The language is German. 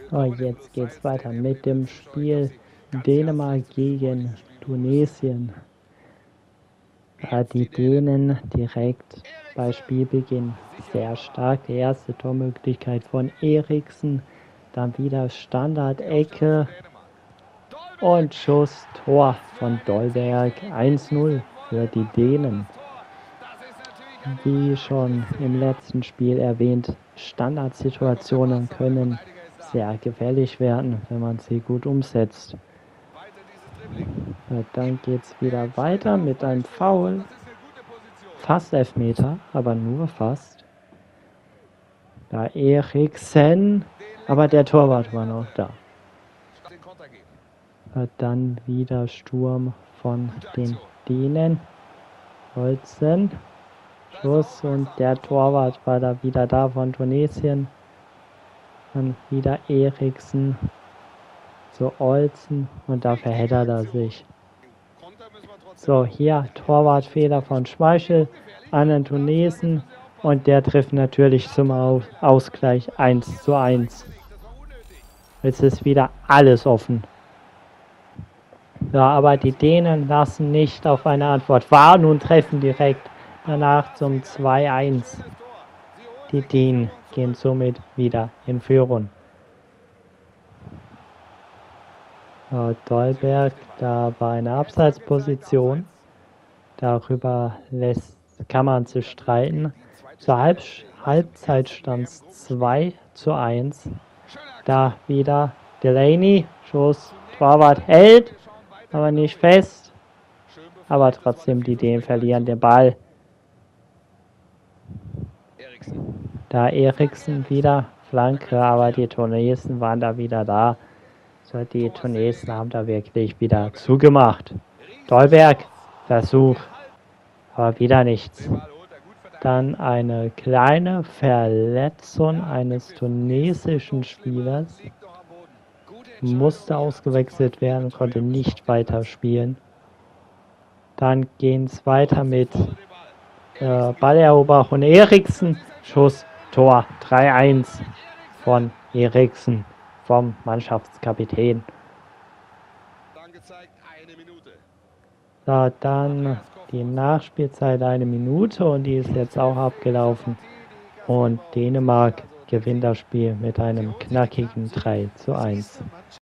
So, jetzt geht's weiter mit dem Spiel Dänemark gegen Tunesien. Da die Dänen direkt bei Spielbeginn sehr stark. Die erste Tormöglichkeit von Eriksen, dann wieder Standard-Ecke und Schuss, Tor von Dolberg, 1:0 für die Dänen. Wie schon im letzten Spiel erwähnt, Standardsituationen können sehr gefährlich werden, wenn man sie gut umsetzt. Ja, dann geht es wieder weiter mit einem Foul. Fast Elfmeter, aber nur fast. Da Eriksen, aber der Torwart war noch da. Ja, dann wieder Sturm von den Dänen. Olsen. Schuss und der Torwart war da wieder da von Tunesien. Dann wieder Eriksen zu Olsen und da verheddert er sich. So, hier Torwartfehler von Schmeichel an den Tunesen und der trifft natürlich zum Ausgleich 1:1. Jetzt ist wieder alles offen. Ja, aber die Dänen lassen nicht auf eine Antwort warten und treffen direkt danach zum 2:1. Die Dänen gehen somit wieder in Führung. Dolberg, da war eine Abseitsposition. Darüber kann man sich streiten. Zur Halbzeit stand es 2:1. Da wieder Delaney, Schuss, Torwart hält, aber nicht fest. Aber trotzdem, die Dänen verlieren den Ball. Da Eriksen wieder Flanke, aber die Tunesen waren da wieder da. So, die Tunesen haben da wirklich wieder zugemacht. Dolberg, Versuch, aber wieder nichts. Dann eine kleine Verletzung eines tunesischen Spielers. Musste ausgewechselt werden, konnte nicht weiterspielen. Dann geht es weiter mit Balleroberung von Eriksen. Schuss, Tor, 3:1 von Eriksen, vom Mannschaftskapitän. So, dann die Nachspielzeit 1 Minute und die ist jetzt auch abgelaufen. Und Dänemark gewinnt das Spiel mit einem knackigen 3:1.